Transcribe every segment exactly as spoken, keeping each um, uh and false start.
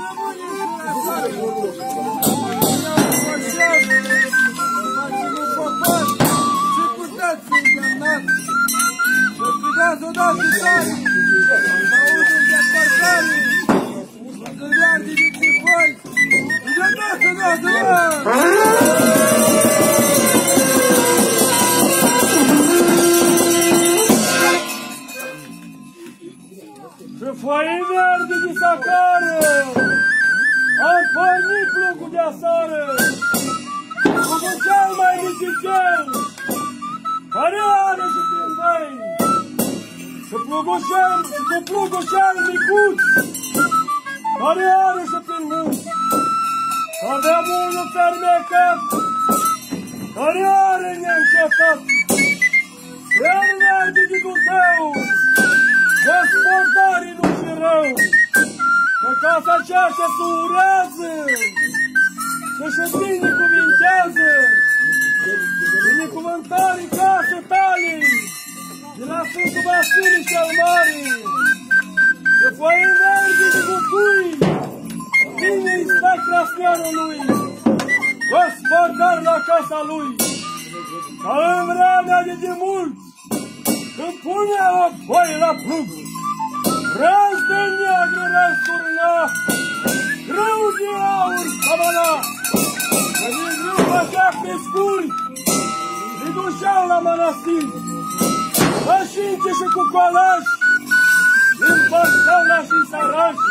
Și foaie verde de sacară, am pornit plugul de asară, cu cel mai micicel, care are și prin vei, și plugușel, și cu plugușel micuț, care are și prin munți. Avem unul fermecat, care are neîncetat, el merge de Dumnezeu, gospodarii nu și rău, că casa aceasta se urează, că și binecuvintează, binecuvântării case tale, de la Sfântul Vasile cel Mare, că foaie verde de bucui, bine-i stai crasnearul lui, gospodar la casa lui, ca în vremea de demult, când punea o foaie la plug, răz de neagră răsturnea, grâu de aur camana, că din grâu făcea pescuri, se duceau la mănăstiri, pășințe și cu colași, împărțeau la și sărași.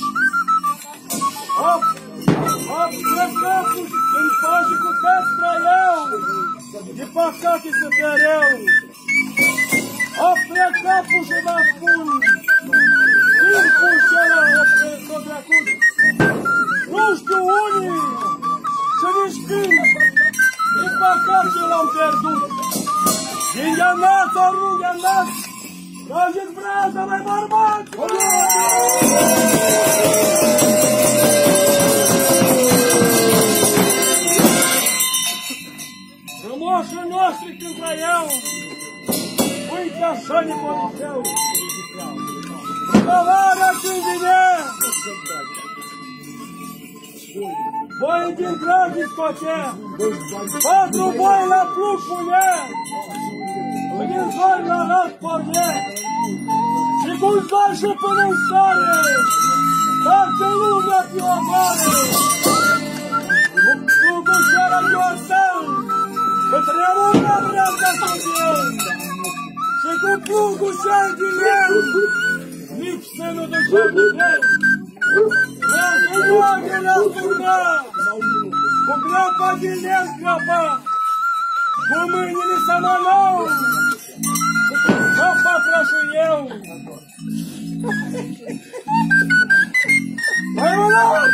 Hop, hop, plăcătul, în pași cu tăți trăiau, de păcate se fereau. Hop, plăcătul și vă spun, timpul cela tot trecut, nu știu unii și nici când, de păcate l-am pierdut. Din gheandat sau nu gheandat, trageți braza, mai bărbați! Frumoșii noștri când trăiau, uite așa ne poliseau. Călarea când vinea, boi din dragii scotea, patru boi la plug punea, și din zori la rat pornea, și cu zori și până în soare, toată lumea pe o mare. Cu plugul cel de oțel, că tremura vreața sădel, și cu plugul cel din el, nici să nu ducea cu greu. Vreau să moage la turna, cu grapa din el grapa, cu mâinile să mă lau, ca patra și eu. Hai mă lau!